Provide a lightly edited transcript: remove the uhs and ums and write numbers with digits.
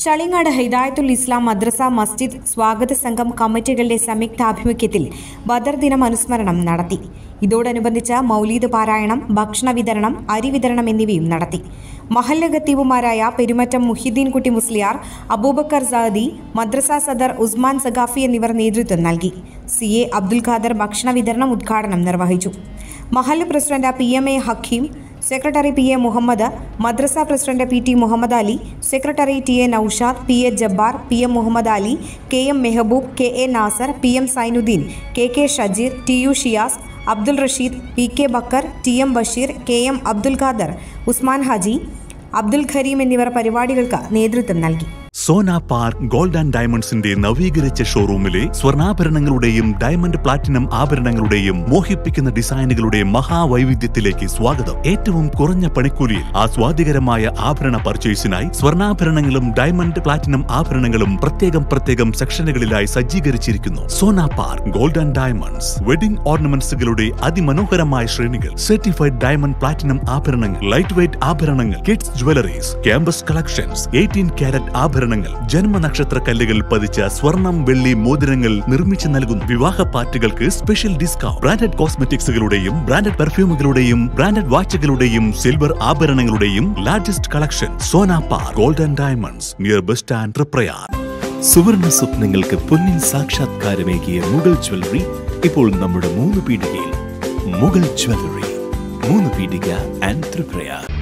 ചളിങ്ങാട് ഹിദായത്തുൽ ഇസ്ലാം മദ്രസ മസ്ജിദ് സ്വാഗത സംഘം കമ്മിറ്റികളുടെ സംയുക്താഭിമുഖ്യത്തിൽ ബദർ ദിനം അനുസ്മരണം നടത്തി. ഇതോടനുബന്ധിച്ച് മൗലീദ് പാരായണം, ഭക്ഷണ വിതരണം, അരി വിതരണം എന്നിവയും നടത്തി. മഹല്ല് ഖത്തീബുമാരായ പെരുമറ്റം മുഹിദ്ദീൻ കുട്ടി മുസ്ലിയാർ, അബൂബക്കർ സാദി, മദ്രസ സദർ ഉസ്മാൻ സഖാഫി എന്നിവർ നേതൃത്വം നൽകി. CA അബ്ദുൽ ഖാദർ ഭക്ഷണ വിതരണം ഉദ്ഘാടനം നിർവഹിച്ചു. മഹല്ല് president PMA Hakeem, secretary PA Muhammad, മദ്രസ president PT Muhammad Ali, secretary TA Naushad, PA Jabbar, PM Muhammad Ali, KM Mehboob, KA Nasar, PM Sainuddin, KK Shajeer, TU Shiyas, Abdul Rasheed, PK Bakkar, TM Basheer, KM Abdul Khader, Usman Haji, Abdul Kareem എന്നിവർ പരിപാടികൾക്ക് നേതൃത്വം നൽകി. സോന പാർക്ക് ഗോൾഡ് ആൻഡ് ഡയമണ്ട്സിന്റെ നവീകരിച്ച ഷോറൂമിലെ സ്വർണ്ണാഭരണങ്ങളുടെയും ഡയമണ്ട് പ്ലാറ്റിനം ആഭരണങ്ങളുടെയും മോഹിപ്പിക്കുന്ന ഡിസൈനുകളുടെ മഹാവൈവിധ്യത്തിലേക്ക് സ്വാഗതം. ഏറ്റവും കുറഞ്ഞ പണിക്കൂലിയിൽ ആസ്വാദികരമായ ആഭരണ പർച്ചേസിനായി സ്വർണ്ണാഭരണങ്ങളും ഡയമണ്ട് പ്ലാറ്റിനം ആഭരണങ്ങളും പ്രത്യേകം സെക്ഷനുകളിലായി സജ്ജീകരിച്ചിരിക്കുന്നു. Sona Park Gold and Diamonds wedding ഓർണമെന്റ്സുകളുടെ അതിമനോഹരമായ ശ്രേണികൾ, സർട്ടിഫൈഡ് ഡയമണ്ട് പ്ലാറ്റിനം ആഭരണങ്ങൾ, ലൈറ്റ് വെയ്റ്റ് ആഭരണങ്ങൾ, kids jewelleries, campus collections, 18 carat ആഭരണങ്ങൾ, ജന്മനക്ഷത്ര കല്ലുകൾ പതിച്ച സ്വർണം, വെള്ളി മോതിരങ്ങൾ നിർമ്മിച്ചു നൽകുന്നു. വിവാഹ പാർട്ടികൾക്ക് സ്പെഷ്യൽ ഡിസ്കൗണ്ട്. ബ്രാൻഡഡ് കോസ്മെറ്റിക്സുകളുടെയും ബ്രാൻഡഡ് പെർഫ്യൂമുകളുടെയും ബ്രാൻഡഡ് വാച്ചുകളുടെയും സിൽവർ ആഭരണങ്ങളുടെയും largest collection. Sona Park Gold and Diamonds, near bus stand, Triprayar. സുവർണ സ്വപ്നങ്ങൾക്ക് പൊന്നിൻ സാക്ഷാത്കാരമേകിയ മുഗൾ ജ്വല്ലറി ഇപ്പോൾ നമ്മുടെ 3 പീടികയിൽ. മുഗൾ ജ്വല്ലറി, 3 പീടിക ആൻഡ് തൃപ്രയാർ.